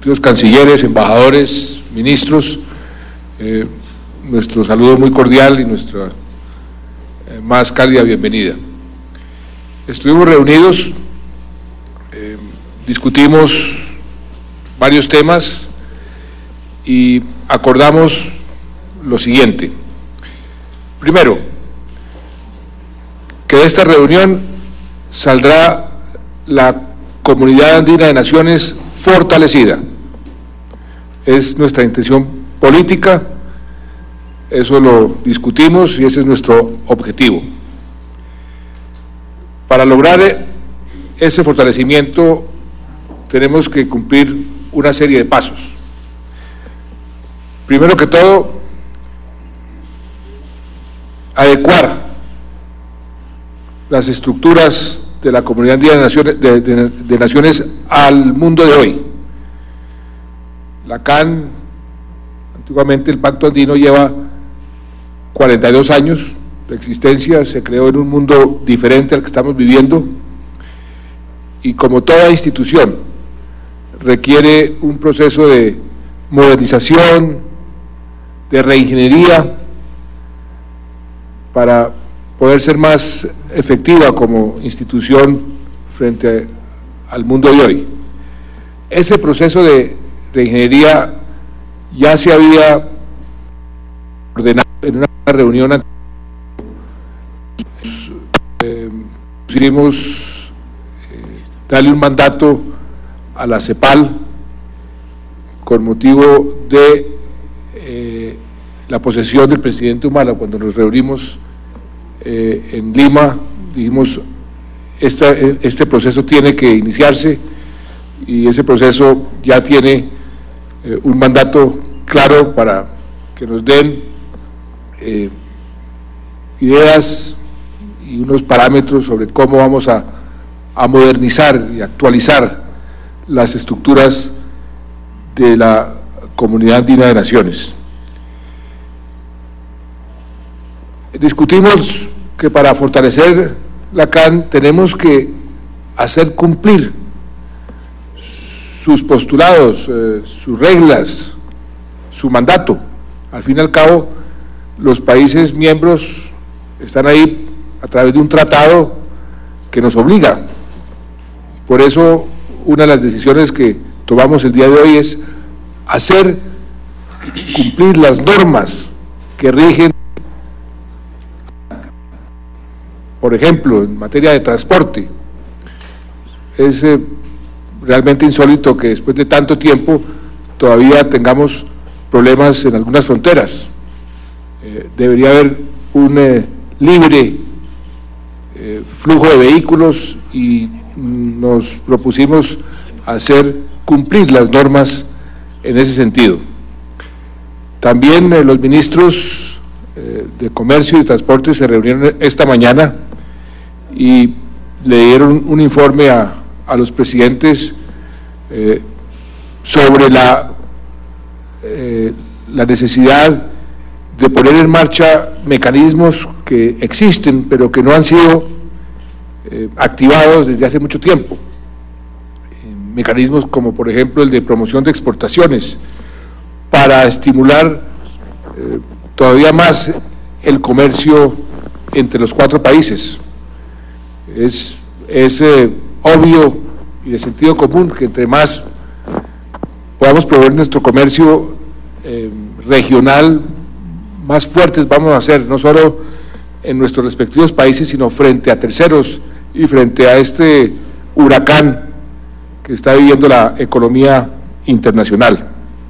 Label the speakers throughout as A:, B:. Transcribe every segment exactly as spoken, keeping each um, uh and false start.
A: respectivos cancilleres, embajadores, ministros, eh, nuestro saludo muy cordial y nuestra eh, más cálida bienvenida. Estuvimos reunidos, eh, discutimos varios temas y acordamos lo siguiente. Primero, que de esta reunión saldrá la Comunidad Andina de Naciones fortalecida. Es nuestra intención política, eso lo discutimos y ese es nuestro objetivo. Para lograr ese fortalecimiento tenemos que cumplir una serie de pasos. Primero que todo, adecuar las estructuras de la Comunidad Andina de Naciones, de, de, de Naciones al mundo de hoy. La C A N, antiguamente el Pacto Andino, lleva cuarenta y dos años de existencia, se creó en un mundo diferente al que estamos viviendo y, como toda institución, requiere un proceso de modernización, de reingeniería, para poder ser más efectiva como institución frente al mundo de hoy. Ese proceso de reingeniería ya se había ordenado en una reunión anterior. Eh, pusimos eh, darle un mandato a la CEPAL con motivo de eh, la posesión del presidente Humala. Cuando nos reunimos eh, en Lima, dijimos, esta, este proceso tiene que iniciarse y ese proceso ya tiene eh, un mandato claro para que nos den eh, ideas y unos parámetros sobre cómo vamos a, a modernizar y actualizar las estructuras de la Comunidad Andina de Naciones. Discutimos que para fortalecer la C A N tenemos que hacer cumplir sus postulados, eh, sus reglas, su mandato. Al fin y al cabo, los países miembros están ahí a través de un tratado que nos obliga. Por eso, una de las decisiones que tomamos el día de hoy es hacer cumplir las normas que rigen, por ejemplo, en materia de transporte. Es eh, realmente insólito que después de tanto tiempo todavía tengamos problemas en algunas fronteras. Eh, debería haber un eh, libre eh, flujo de vehículos y mm, nos propusimos hacer cumplir las normas en ese sentido. También eh, los ministros eh, de Comercio y Transporte se reunieron esta mañana y le dieron un informe a, a los presidentes eh, sobre la, eh, la necesidad de poner en marcha mecanismos que existen pero que no han sido eh, activados desde hace mucho tiempo. Eh, mecanismos como, por ejemplo, el de promoción de exportaciones para estimular eh, todavía más el comercio entre los cuatro países. Es, es eh, obvio y de sentido común que entre más podamos promover nuestro comercio eh, regional, más fuertes vamos a ser, no solo en nuestros respectivos países, sino frente a terceros y frente a este huracán que está viviendo la economía internacional.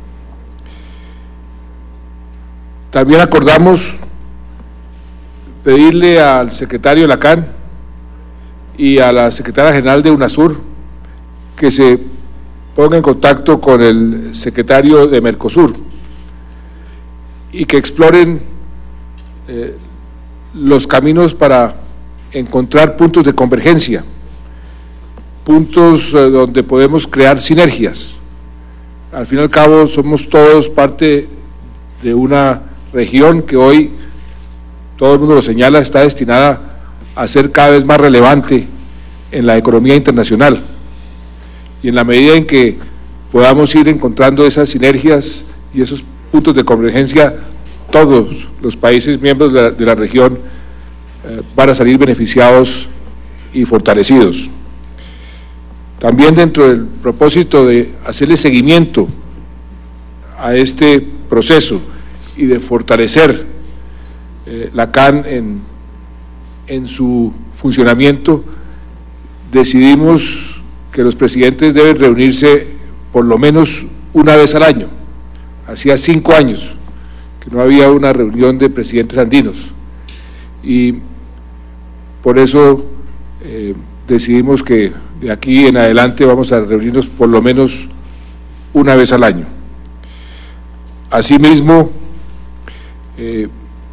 A: También acordamos pedirle al secretario de la C A N y a la secretaria general de UNASUR que se ponga en contacto con el secretario de Mercosur y que exploren eh, los caminos para encontrar puntos de convergencia, puntos eh, donde podemos crear sinergias. Al fin y al cabo somos todos parte de una región que hoy, todo el mundo lo señala, está destinada a ser cada vez más relevante en la economía internacional. Y en la medida en que podamos ir encontrando esas sinergias y esos puntos de convergencia. Todos los países miembros de la, de la región eh, van a salir beneficiados y fortalecidos. También dentro del propósito de hacerle seguimiento a este proceso y de fortalecer eh, la C A N en, en su funcionamiento, decidimos que los presidentes deben reunirse por lo menos una vez al año. Hacía cinco años que no había una reunión de presidentes andinos y por eso eh, decidimos que de aquí en adelante vamos a reunirnos por lo menos una vez al año. Asimismo, eh,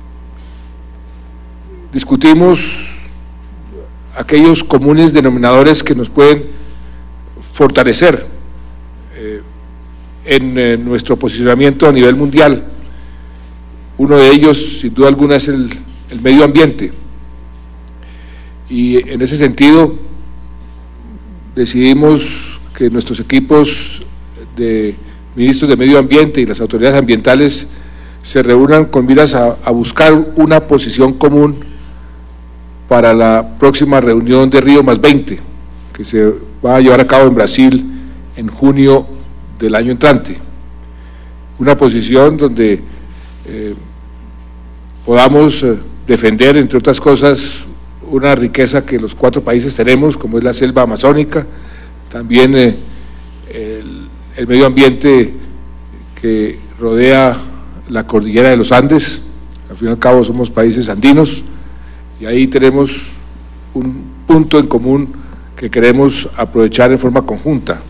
A: discutimos aquellos comunes denominadores que nos pueden fortalecer eh, en eh, nuestro posicionamiento a nivel mundial. Uno de ellos, sin duda alguna, es el, el medio ambiente. Y en ese sentido, decidimos que nuestros equipos de ministros de medio ambiente y las autoridades ambientales se reúnan con miras a, a buscar una posición común para la próxima reunión de Río más veinte, que se va a llevar a cabo en Brasil en junio del año entrante. Una posición donde eh, podamos eh, defender, entre otras cosas, una riqueza que los cuatro países tenemos, como es la selva amazónica, también eh, el, el medio ambiente que rodea la cordillera de los Andes. Al fin y al cabo somos países andinos y ahí tenemos un punto en común que queremos aprovechar en forma conjunta.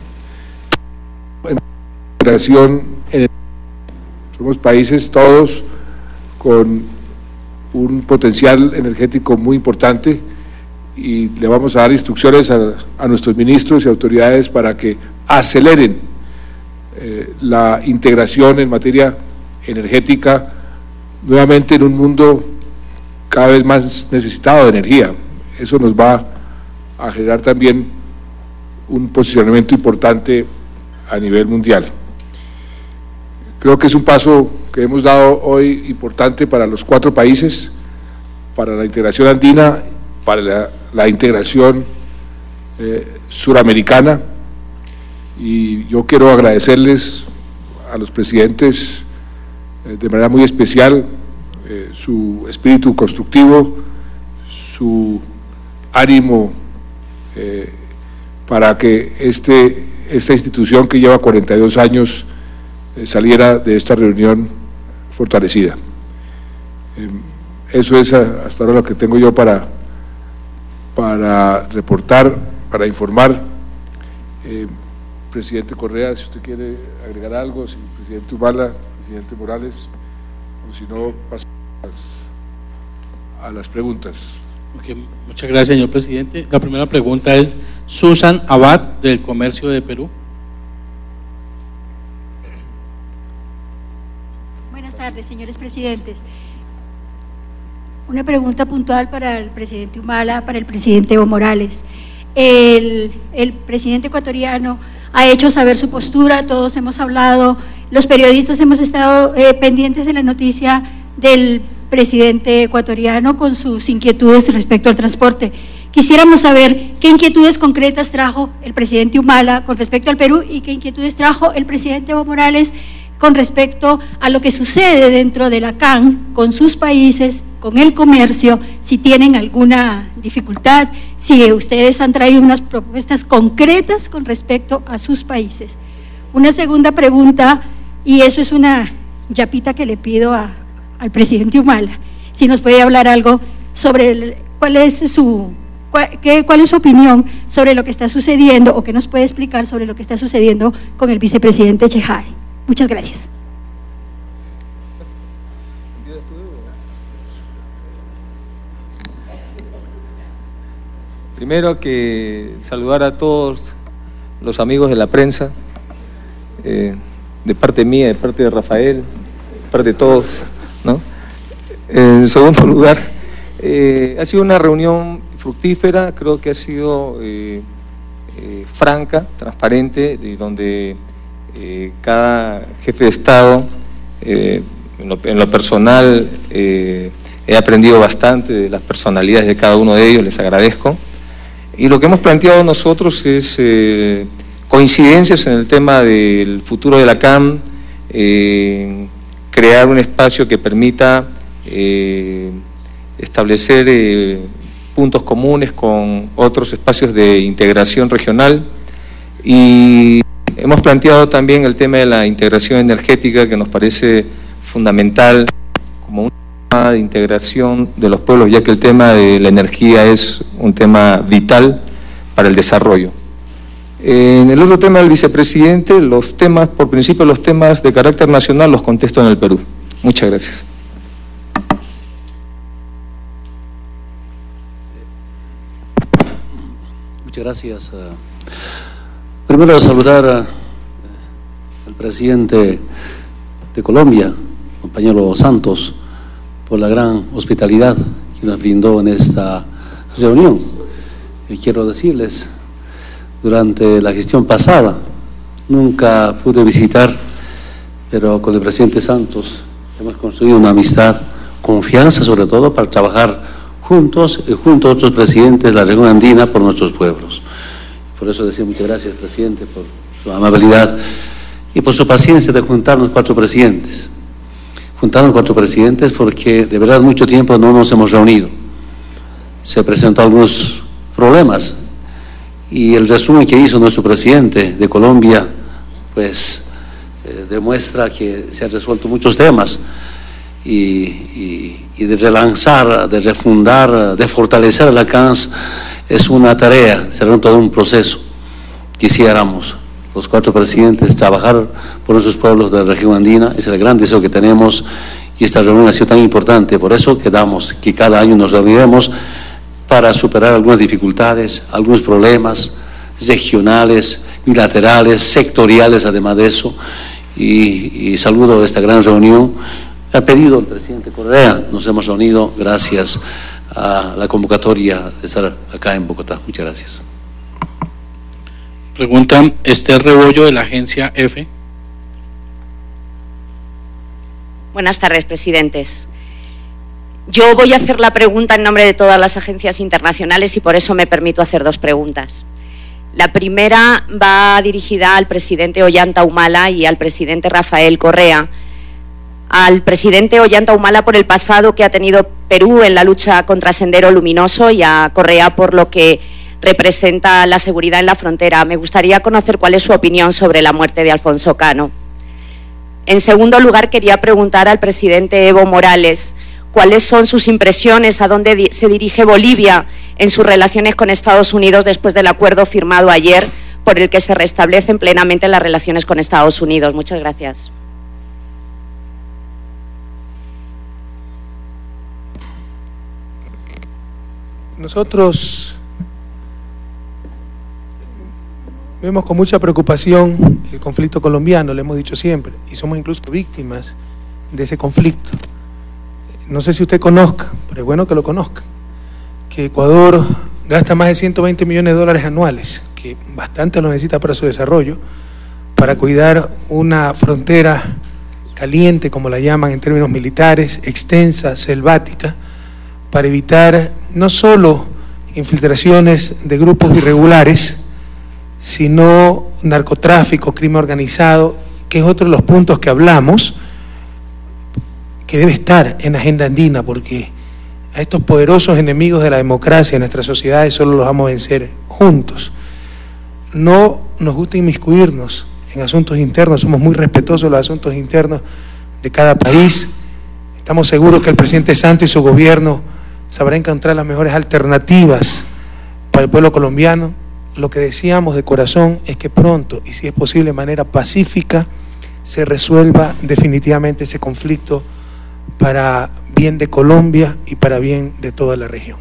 A: En el, somos países todos con un potencial energético muy importante y le vamos a dar instrucciones a, a nuestros ministros y autoridades para que aceleren eh, la integración en materia energética, nuevamente en un mundo cada vez más necesitado de energía. Eso nos va a generar también un posicionamiento importante a nivel mundial. Creo que es un paso que hemos dado hoy importante para los cuatro países, para la integración andina, para la, la integración eh, suramericana, y yo quiero agradecerles a los presidentes eh, de manera muy especial eh, su espíritu constructivo, su ánimo eh, para que este, esta institución que lleva cuarenta y dos años eh, saliera de esta reunión fortalecida. Eh, eso es a, hasta ahora lo que tengo yo para, para reportar, para informar. Eh, presidente Correa, si usted quiere agregar algo, si el presidente Humala, presidente Morales, o si no, pasamos a las preguntas.
B: Okay, muchas gracias, señor presidente. La primera pregunta es Susan Abad, del Comercio de Perú.
C: Buenas tardes, señores presidentes. Una pregunta puntual para el presidente Humala, para el presidente Evo Morales. El, el presidente ecuatoriano ha hecho saber su postura, todos hemos hablado, los periodistas hemos estado eh, pendientes de la noticia del presidente ecuatoriano con sus inquietudes respecto al transporte. Quisiéramos saber qué inquietudes concretas trajo el presidente Humala con respecto al Perú y qué inquietudes trajo el presidente Evo Morales con respecto a lo que sucede dentro de la C A N con sus países, con el comercio, si tienen alguna dificultad, si ustedes han traído unas propuestas concretas con respecto a sus países. Una segunda pregunta, y eso es una yapita que le pido a, al presidente Humala, si nos puede hablar algo sobre el, cuál es su cuál, qué, cuál es su opinión sobre lo que está sucediendo, o qué nos puede explicar sobre lo que está sucediendo con el vicepresidente Chejade. Muchas gracias.
D: Primero que saludar a todos los amigos de la prensa, eh, de parte mía, de parte de Rafael, de parte de todos, ¿no? En segundo lugar, eh, ha sido una reunión fructífera, creo que ha sido eh, eh, franca, transparente, de donde eh, cada jefe de Estado, eh, en, lo, en lo personal, eh, he aprendido bastante de las personalidades de cada uno de ellos, les agradezco. Y lo que hemos planteado nosotros es eh, coincidencias en el tema del futuro de la C A M, eh, crear un espacio que permita eh, establecer eh, puntos comunes con otros espacios de integración regional, y hemos planteado también el tema de la integración energética, que nos parece fundamental como un tema de integración de los pueblos, ya que el tema de la energía es un tema vital para el desarrollo. En el otro tema del vicepresidente, los temas, por principio los temas de carácter nacional los contesto en el Perú. Muchas gracias.
E: Muchas gracias. Primero saludar al presidente de Colombia, compañero Santos, por la gran hospitalidad que nos brindó en esta reunión. Y quiero decirles, durante la gestión pasada, nunca pude visitar, pero con el presidente Santos hemos construido una amistad, confianza sobre todo, para trabajar juntos y junto a otros presidentes de la región andina por nuestros pueblos. Por eso decía muchas gracias, presidente, por su amabilidad y por su paciencia de juntarnos cuatro presidentes. Juntarnos cuatro presidentes porque de verdad mucho tiempo no nos hemos reunido. Se presentó algunos problemas y el resumen que hizo nuestro presidente de Colombia pues eh, demuestra que se han resuelto muchos temas y, y, y de relanzar, de refundar, de fortalecer la C A N S es una tarea, será todo un proceso. Quisiéramos los cuatro presidentes trabajar por nuestros pueblos de la región andina, es el gran deseo que tenemos y esta reunión ha sido tan importante, por eso quedamos que cada año nos reuniremos para superar algunas dificultades, algunos problemas regionales, bilaterales, sectoriales además de eso, y, y saludo esta gran reunión. Ha pedido el presidente Correa, nos hemos reunido gracias a la convocatoria de estar acá en Bogotá. Muchas gracias.
B: Pregunta Esther Rebollo, de la agencia EFE.
F: Buenas tardes, presidentes. Yo voy a hacer la pregunta en nombre de todas las agencias internacionales y por eso me permito hacer dos preguntas. La primera va dirigida al presidente Ollanta Humala y al presidente Rafael Correa. Al presidente Ollanta Humala por el pasado que ha tenido Perú en la lucha contra Sendero Luminoso y a Correa por lo que representa la seguridad en la frontera. Me gustaría conocer cuál es su opinión sobre la muerte de Alfonso Cano. En segundo lugar, quería preguntar al presidente Evo Morales cuáles son sus impresiones, a dónde di- se dirige Bolivia en sus relaciones con Estados Unidos después del acuerdo firmado ayer por el que se restablecen plenamente las relaciones con Estados Unidos. Muchas gracias.
G: Nosotros vemos con mucha preocupación el conflicto colombiano, lo hemos dicho siempre, y somos incluso víctimas de ese conflicto. No sé si usted conozca, pero es bueno que lo conozca, que Ecuador gasta más de ciento veinte millones de dólares anuales, que bastante lo necesita para su desarrollo, para cuidar una frontera caliente, como la llaman en términos militares, extensa, selvática, para evitar no solo infiltraciones de grupos irregulares, sino narcotráfico, crimen organizado, que es otro de los puntos que hablamos, que debe estar en la agenda andina, porque a estos poderosos enemigos de la democracia en nuestras sociedades solo los vamos a vencer juntos. No nos gusta inmiscuirnos en asuntos internos, somos muy respetuosos de los asuntos internos de cada país. Estamos seguros que el presidente Santos y su gobierno sabrá encontrar las mejores alternativas para el pueblo colombiano. Lo que deseamos de corazón es que pronto, y si es posible de manera pacífica, se resuelva definitivamente ese conflicto para bien de Colombia y para bien de toda la región.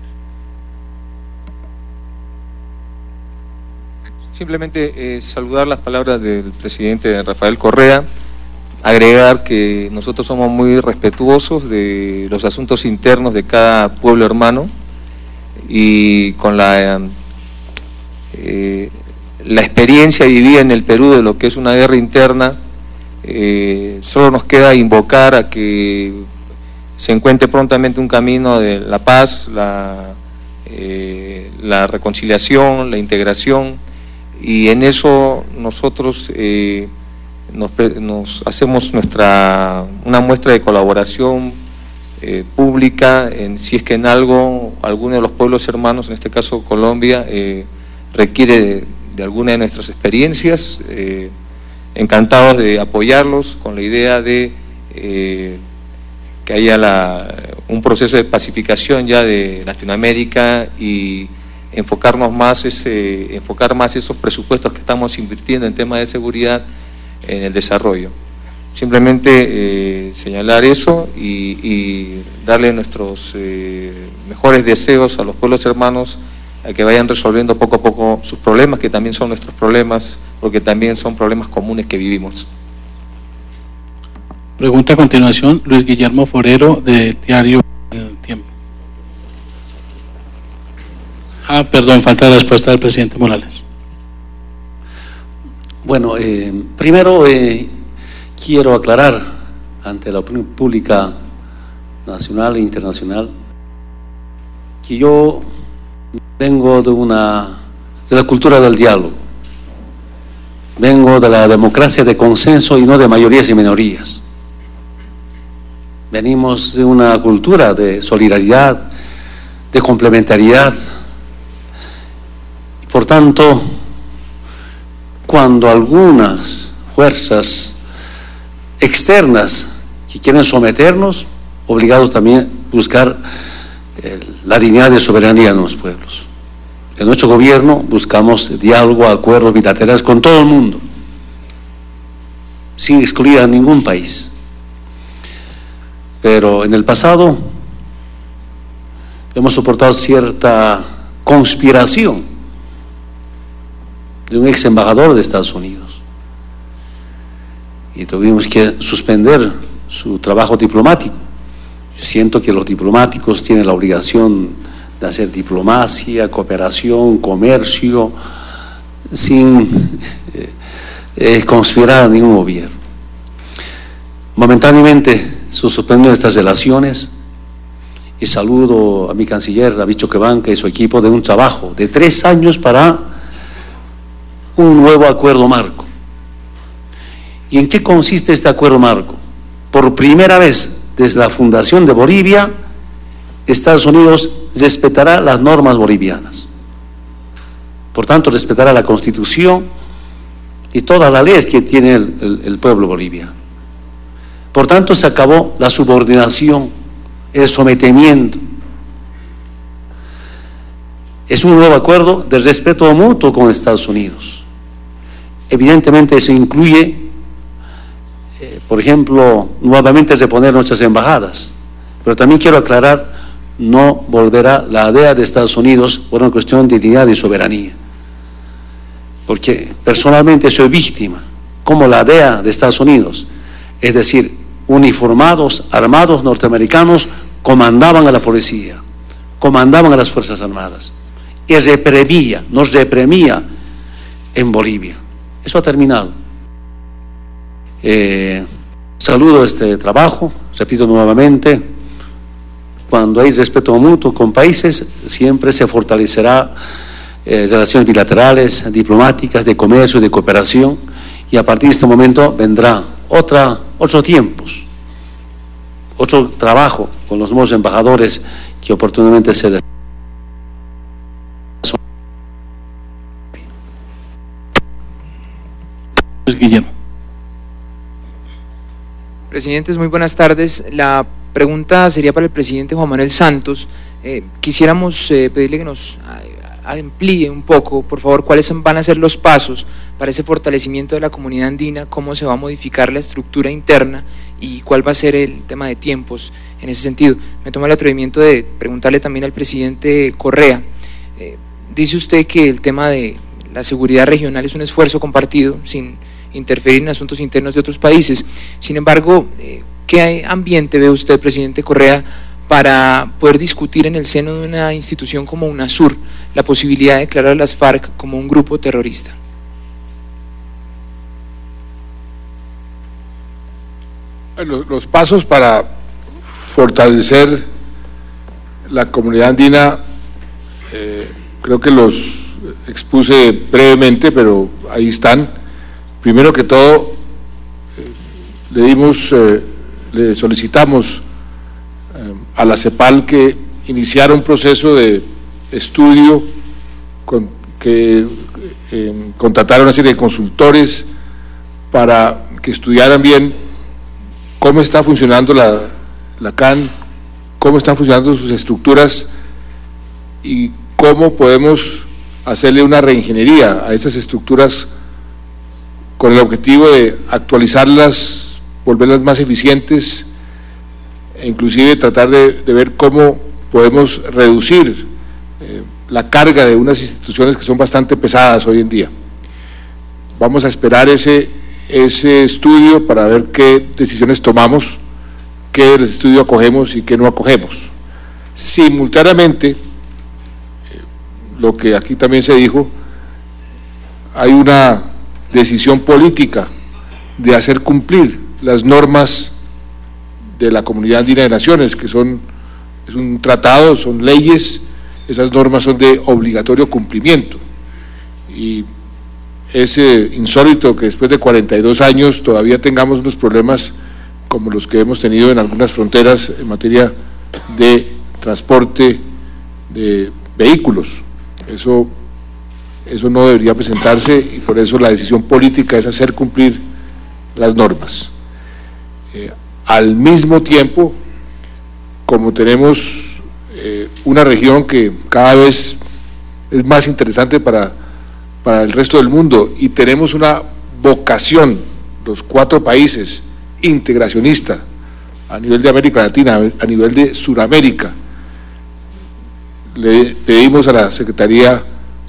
D: Simplemente eh, saludar las palabras del presidente Rafael Correa, agregar que nosotros somos muy respetuosos de los asuntos internos de cada pueblo hermano y con la, eh, la experiencia vivida en el Perú de lo que es una guerra interna, eh, solo nos queda invocar a que se encuentre prontamente un camino de la paz, la, eh, la reconciliación, la integración, y en eso nosotros eh, nos, nos hacemos nuestra una muestra de colaboración eh, pública, en, si es que en algo, alguno de los pueblos hermanos, en este caso Colombia, eh, requiere de, de alguna de nuestras experiencias, eh, encantados de apoyarlos con la idea de eh, que haya la, un proceso de pacificación ya de Latinoamérica y enfocarnos más ese, enfocar más esos presupuestos que estamos invirtiendo en temas de seguridad en el desarrollo. Simplemente eh, señalar eso y, y darle nuestros eh, mejores deseos a los pueblos hermanos a que vayan resolviendo poco a poco sus problemas, que también son nuestros problemas, porque también son problemas comunes que vivimos.
B: Pregunta a continuación, Luis Guillermo Forero, de Diario El Tiempo. Ah, perdón, falta la respuesta del presidente Morales.
E: Bueno, eh, primero eh, quiero aclarar ante la opinión pública nacional e internacional que yo vengo de una de la cultura del diálogo, vengo de la democracia de consenso y no de mayorías y minorías. Venimos de una cultura de solidaridad, de complementariedad. Por tanto, cuando algunas fuerzas externas que quieren someternos, obligados también a buscar eh, la dignidad de soberanía de los pueblos. En nuestro gobierno buscamos diálogo, acuerdos bilaterales con todo el mundo, sin excluir a ningún país. Pero en el pasado hemos soportado cierta conspiración de un ex embajador de Estados Unidos y tuvimos que suspender su trabajo diplomático. Yo siento que los diplomáticos tienen la obligación de hacer diplomacia, cooperación, comercio, sin eh, eh, conspirar a ningún gobierno. Momentáneamente se suspendieron estas relaciones y saludo a mi canciller David Choquebanca y su equipo de un trabajo de tres años para un nuevo acuerdo marco. ¿Y en qué consiste este acuerdo marco? Por primera vez desde la fundación de Bolivia, Estados Unidos respetará las normas bolivianas. Por tanto, respetará la Constitución y todas las leyes que tiene el, el, el pueblo boliviano. Por tanto, se acabó la subordinación, el sometimiento. Es un nuevo acuerdo de respeto mutuo con Estados Unidos. Evidentemente, eso incluye, eh, por ejemplo, nuevamente reponer nuestras embajadas. Pero también quiero aclarar, no volverá la D E A de Estados Unidos por una cuestión de dignidad y soberanía. Porque personalmente soy víctima, como la D E A de Estados Unidos, es decir, uniformados, armados norteamericanos comandaban a la policía, comandaban a las Fuerzas Armadas y reprimía, nos reprimía en Bolivia. Eso ha terminado. Eh, saludo este trabajo, repito nuevamente, cuando hay respeto mutuo con países, siempre se fortalecerá eh, relaciones bilaterales, diplomáticas, de comercio, de cooperación, y a partir de este momento vendrá otra, otros tiempos, otro trabajo con los nuevos embajadores que oportunamente se den.
B: Guillermo.
H: Presidentes, muy buenas tardes. La pregunta sería para el presidente Juan Manuel Santos. Eh, quisiéramos eh, pedirle que nos amplíe un poco, por favor, cuáles van a ser los pasos para ese fortalecimiento de la comunidad andina, cómo se va a modificar la estructura interna y cuál va a ser el tema de tiempos en ese sentido. Me tomo el atrevimiento de preguntarle también al presidente Correa. Eh, dice usted que el tema de la seguridad regional es un esfuerzo compartido sin interferir en asuntos internos de otros países. Sin embargo, eh, ¿qué ambiente ve usted, presidente Correa, para poder discutir en el seno de una institución como UNASUR la posibilidad de declarar a las FARC como un grupo terrorista?
A: Bueno, los pasos para fortalecer la comunidad andina, eh, creo que los expuse brevemente, pero ahí están. Primero que todo, eh, le dimos, eh, le solicitamos eh, a la CEPAL que iniciara un proceso de estudio con, que eh, contratara una serie de consultores para que estudiaran bien cómo está funcionando la, la C A N, cómo están funcionando sus estructuras y cómo podemos hacerle una reingeniería a esas estructuras con el objetivo de actualizarlas, volverlas más eficientes e inclusive tratar de, de ver cómo podemos reducir eh, la carga de unas instituciones que son bastante pesadas hoy en día. Vamos a esperar ese, ese estudio para ver qué decisiones tomamos, qué del estudio acogemos y qué no acogemos. Simultáneamente, eh, lo que aquí también se dijo, hay una decisión política de hacer cumplir las normas de la Comunidad Andina de Naciones, que son, es un tratado, son leyes, esas normas son de obligatorio cumplimiento. Y es eh, insólito que después de cuarenta y dos años todavía tengamos unos problemas como los que hemos tenido en algunas fronteras en materia de transporte de vehículos. Eso Eso no debería presentarse y por eso la decisión política es hacer cumplir las normas. Eh, al mismo tiempo, como tenemos eh, una región que cada vez es más interesante para, para el resto del mundo y tenemos una vocación, los cuatro países, integracionista a nivel de América Latina, a nivel de Suramérica, le pedimos a la Secretaría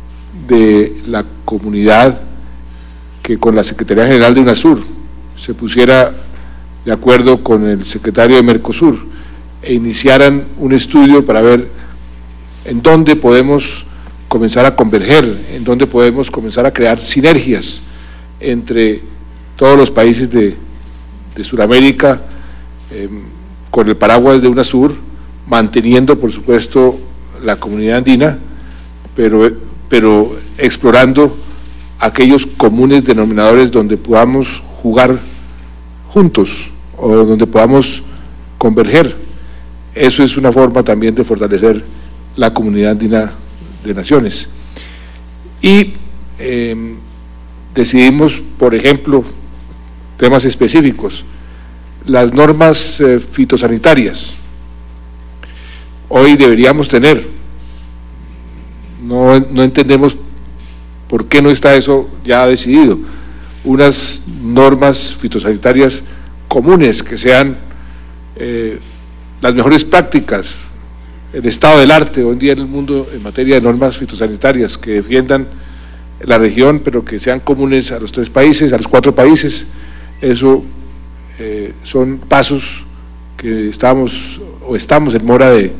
A: de la Comunidad que con la Secretaría General de UNASUR se pusiera de acuerdo con el secretario de Mercosur e iniciaran un estudio para ver en dónde podemos comenzar a converger, en dónde podemos comenzar a crear sinergias entre todos los países de, de Sudamérica eh, con el paraguas de UNASUR, manteniendo por supuesto la comunidad andina, pero pero explorando aquellos comunes denominadores donde podamos jugar juntos o donde podamos converger. Eso es una forma también de fortalecer la comunidad andina de naciones. Y eh, decidimos, por ejemplo, temas específicos, las normas eh, fitosanitarias. Hoy deberíamos tener, No, no entendemos por qué no está eso ya decidido, unas normas fitosanitarias comunes que sean eh, las mejores prácticas, el estado del arte hoy en día en el mundo en materia de normas fitosanitarias que defiendan la región, pero que sean comunes a los tres países, a los cuatro países. Eso eh, son pasos que estamos o estamos en mora de,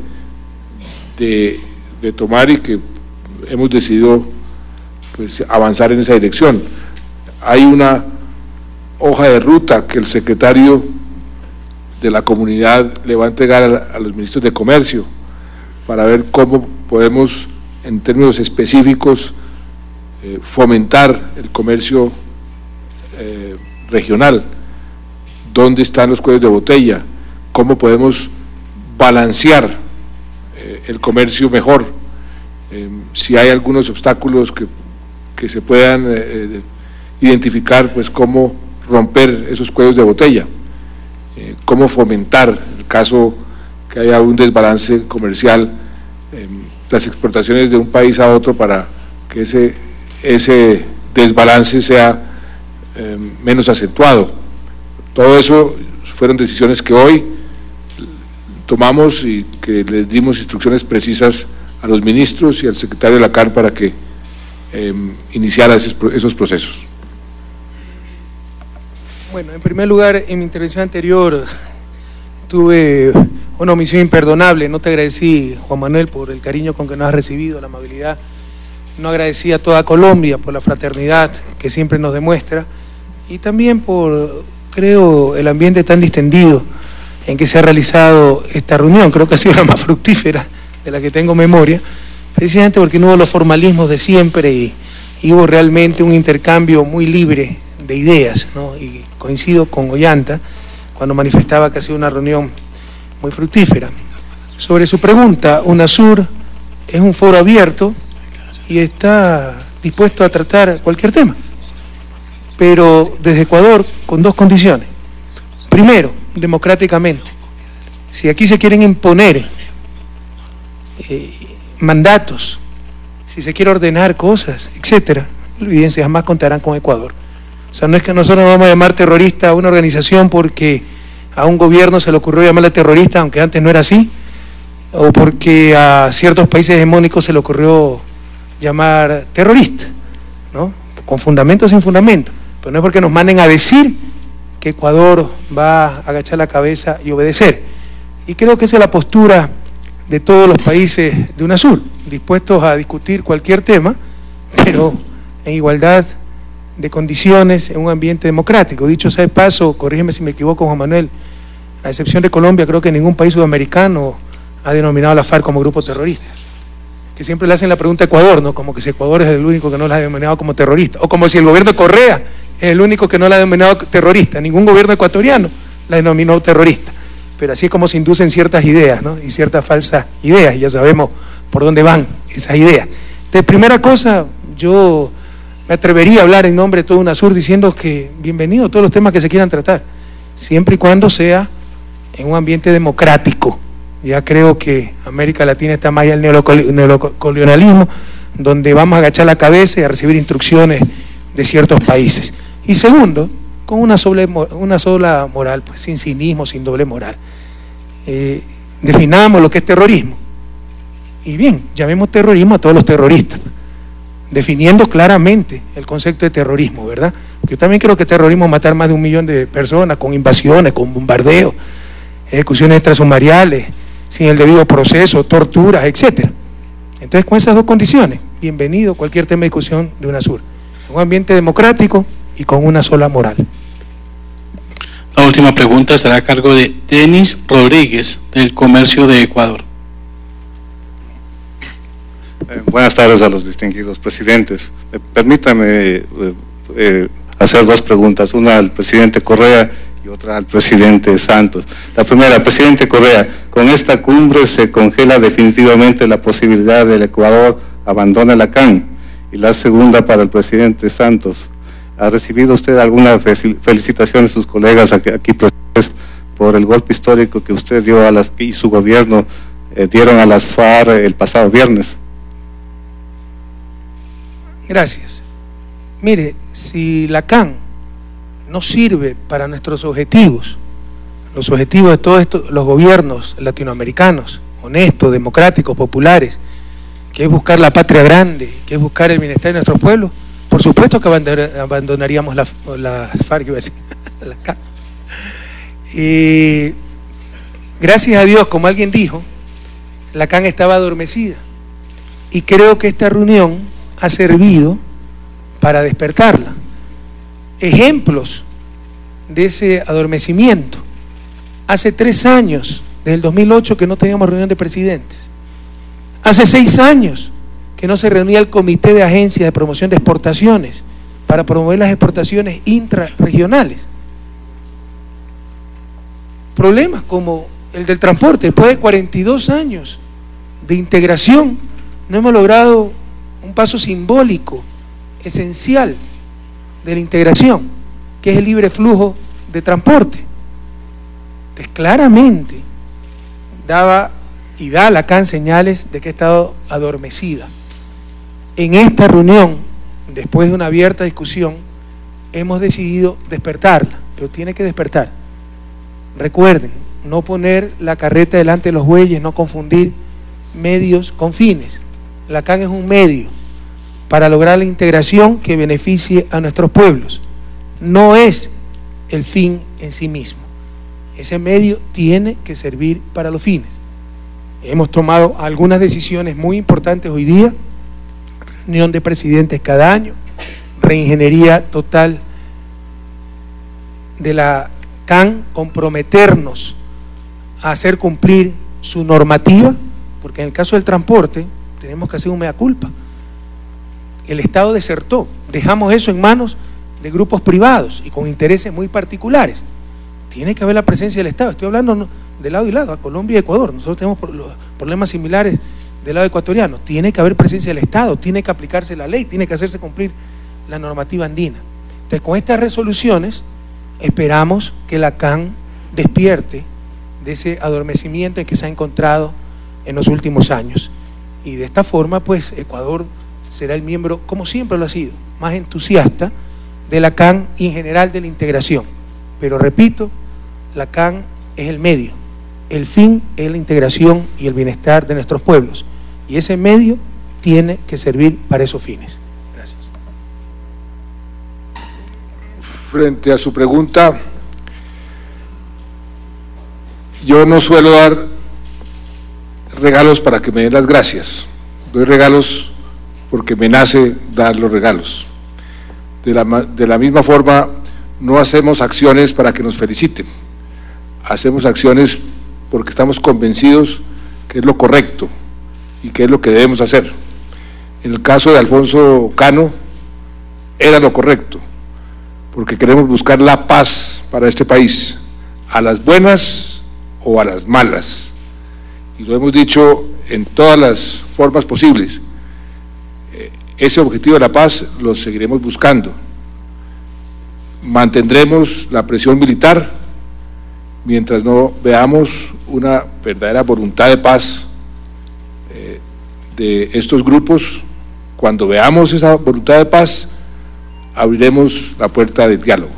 A: de, de tomar y que hemos decidido pues, avanzar en esa dirección. Hay una hoja de ruta que el secretario de la comunidad le va a entregar a, a los ministros de comercio para ver cómo podemos, en términos específicos, eh, fomentar el comercio eh, regional, dónde están los cuellos de botella, cómo podemos balancear eh, el comercio mejor. Eh, si hay algunos obstáculos que, que se puedan eh, identificar, pues cómo romper esos cuellos de botella, eh, cómo fomentar, en el caso que haya un desbalance comercial, eh, las exportaciones de un país a otro para que ese, ese desbalance sea eh, menos acentuado. Todo eso fueron decisiones que hoy tomamos y que les dimos instrucciones precisas a los ministros y al secretario de la C A N para que eh, iniciara esos, esos procesos.
G: Bueno, en primer lugar, en mi intervención anterior tuve una omisión imperdonable. No te agradecí, Juan Manuel, por el cariño con que nos has recibido, la amabilidad. No agradecí a toda Colombia por la fraternidad que siempre nos demuestra y también por creo, el ambiente tan distendido en que se ha realizado esta reunión. Creo que ha sido la más fructífera de la que tengo memoria, precisamente porque no hubo los formalismos de siempre y, y hubo realmente un intercambio muy libre de ideas, ¿no? Y coincido con Ollanta cuando manifestaba que ha sido una reunión muy fructífera. Sobre su pregunta, UNASUR es un foro abierto y está dispuesto a tratar cualquier tema, pero desde Ecuador con dos condiciones. Primero, democráticamente. Si aquí se quieren imponer eh, mandatos, si se quiere ordenar cosas, etcétera, olvídense, jamás contarán con Ecuador. O sea, no es que nosotros nos vamos a llamar terrorista a una organización porque a un gobierno se le ocurrió llamarla terrorista, aunque antes no era así, o porque a ciertos países hegemónicos se le ocurrió llamar terrorista, ¿no? Con fundamento o sin fundamento, pero no es porque nos manden a decir que Ecuador va a agachar la cabeza y obedecer. Y creo que esa es la postura de todos los países de UNASUR, dispuestos a discutir cualquier tema, pero en igualdad de condiciones, en un ambiente democrático. Dicho sea de paso, corrígeme si me equivoco, Juan Manuel, a excepción de Colombia, creo que ningún país sudamericano ha denominado a la FARC como grupo terrorista. Que siempre le hacen la pregunta a Ecuador, ¿no? Como que si Ecuador es el único que no la ha denominado como terrorista, o como si el gobierno de Correa es el único que no la ha denominado terrorista. Ningún gobierno ecuatoriano la denominó terrorista, pero así es como se inducen ciertas ideas, ¿no? Y ciertas falsas ideas, y ya sabemos por dónde van esas ideas. Entonces, primera cosa, yo me atrevería a hablar en nombre de todo UNASUR diciendo que bienvenido a todos los temas que se quieran tratar, siempre y cuando sea en un ambiente democrático. Ya creo que América Latina está más allá del neocolonialismo, donde vamos a agachar la cabeza y a recibir instrucciones de ciertos países. Y segundo, con una sola, una sola moral, pues sin cinismo, sin doble moral. Eh, definamos lo que es terrorismo. Y bien, llamemos terrorismo a todos los terroristas, definiendo claramente el concepto de terrorismo, ¿verdad? Porque yo también creo que terrorismo es matar más de un millón de personas con invasiones, con bombardeos, ejecuciones extrasumariales, sin el debido proceso, torturas, etcétera. Entonces, con esas dos condiciones, bienvenido cualquier tema de discusión de UNASUR. En un ambiente democrático y con una sola moral.
B: La última pregunta será a cargo de Denis Rodríguez, del Comercio de Ecuador.
I: Eh, buenas tardes a los distinguidos presidentes. Eh, permítame eh, eh, hacer dos preguntas, una al presidente Correa y otra al presidente Santos. La primera, presidente Correa, con esta cumbre se congela definitivamente la posibilidad del Ecuador abandone la C A N. Y la segunda para el presidente Santos, ¿ha recibido usted alguna felicitación de sus colegas aquí, aquí presentes por el golpe histórico que usted dio a las y su gobierno eh, dieron a las FARC el pasado viernes?
G: Gracias. Mire, si la C A N no sirve para nuestros objetivos, los objetivos de todos estos, los gobiernos latinoamericanos, honestos, democráticos, populares, que es buscar la patria grande, que es buscar el bienestar de nuestros pueblos, por supuesto que abandonaríamos la, la FARC, iba a decir, la C A N. Y gracias a Dios, como alguien dijo, la C A N estaba adormecida, y creo que esta reunión ha servido para despertarla. Ejemplos de ese adormecimiento: hace tres años, desde el dos mil ocho, que no teníamos reunión de presidentes. Hace seis años que no se reunía el Comité de Agencias de Promoción de Exportaciones para promover las exportaciones intrarregionales. Problemas como el del transporte, después de cuarenta y dos años de integración, no hemos logrado un paso simbólico, esencial, de la integración, que es el libre flujo de transporte. Entonces, claramente daba y da la C A N señales de que ha estado adormecida. En esta reunión, después de una abierta discusión, hemos decidido despertarla, pero tiene que despertar. Recuerden, no poner la carreta delante de los bueyes, no confundir medios con fines. La C A N es un medio para lograr la integración que beneficie a nuestros pueblos. No es el fin en sí mismo. Ese medio tiene que servir para los fines. Hemos tomado algunas decisiones muy importantes hoy día: reunión de presidentes cada año, reingeniería total de la C A N comprometernos a hacer cumplir su normativa, porque en el caso del transporte tenemos que hacer un mea culpa. El Estado desertó, dejamos eso en manos de grupos privados y con intereses muy particulares. Tiene que haber la presencia del Estado. Estoy hablando de lado y lado, a Colombia y Ecuador. Nosotros tenemos problemas similares del lado ecuatoriano. Tiene que haber presencia del Estado, tiene que aplicarse la ley, tiene que hacerse cumplir la normativa andina. Entonces, con estas resoluciones esperamos que la C A N despierte de ese adormecimiento en que se ha encontrado en los últimos años. Y de esta forma, pues, Ecuador será el miembro, como siempre lo ha sido, más entusiasta de la C A N y en general de la integración. Pero repito, la C A N es el medio, el fin es la integración y el bienestar de nuestros pueblos, y ese medio tiene que servir para esos fines. Gracias.
A: Frente a su pregunta, yo no suelo dar regalos para que me den las gracias, doy regalos porque me nace dar los regalos. De la, de la misma forma, no hacemos acciones para que nos feliciten, hacemos acciones porque estamos convencidos que es lo correcto y que es lo que debemos hacer. En el caso de Alfonso Cano, era lo correcto, porque queremos buscar la paz para este país, a las buenas o a las malas, y lo hemos dicho en todas las formas posibles. Ese objetivo de la paz lo seguiremos buscando. Mantendremos la presión militar mientras no veamos una verdadera voluntad de paz eh, de estos grupos. Cuando veamos esa voluntad de paz, abriremos la puerta del diálogo.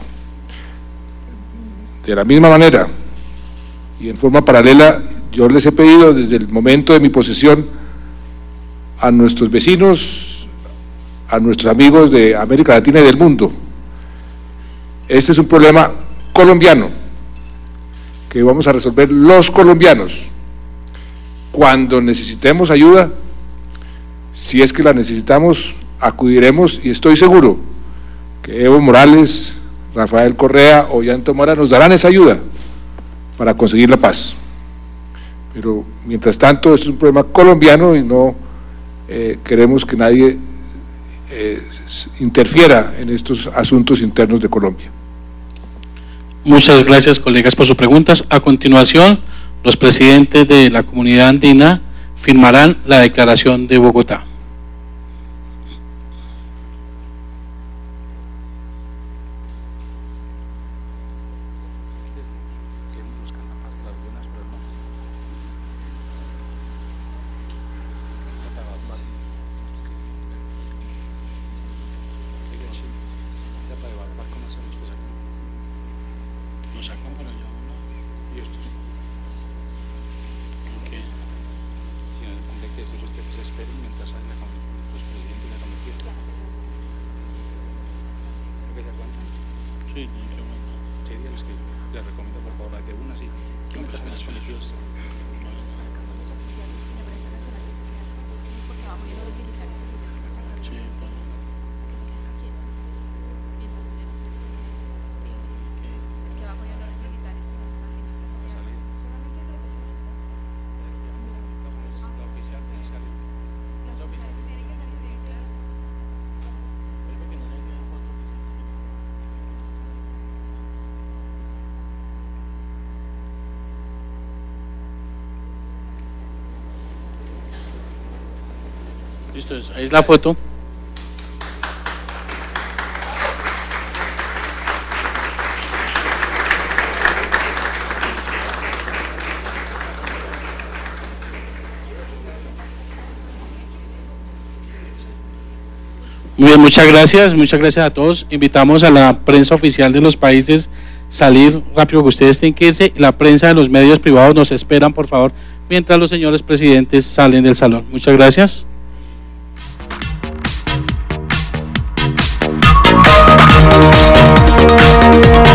A: De la misma manera y en forma paralela, yo les he pedido desde el momento de mi posesión a nuestros vecinos, a nuestros amigos de América Latina y del mundo. Este es un problema colombiano que vamos a resolver los colombianos. Cuando necesitemos ayuda, si es que la necesitamos, acudiremos, y estoy seguro que Evo Morales, Rafael Correa o Yanto Mora nos darán esa ayuda para conseguir la paz. Pero mientras tanto, esto es un problema colombiano y no eh, queremos que nadie eh, interfiera en estos asuntos internos de Colombia.
B: Muchas gracias, colegas, por sus preguntas. A continuación, los presidentes de la comunidad andina firmarán la declaración de Bogotá. Listo, ahí es la foto. Muy bien, muchas gracias, muchas gracias a todos. Invitamos a la prensa oficial de los países salir rápido, que ustedes tienen que irse. La prensa de los medios privados nos esperan, por favor, mientras los señores presidentes salen del salón. Muchas gracias.
J: We'll be right back.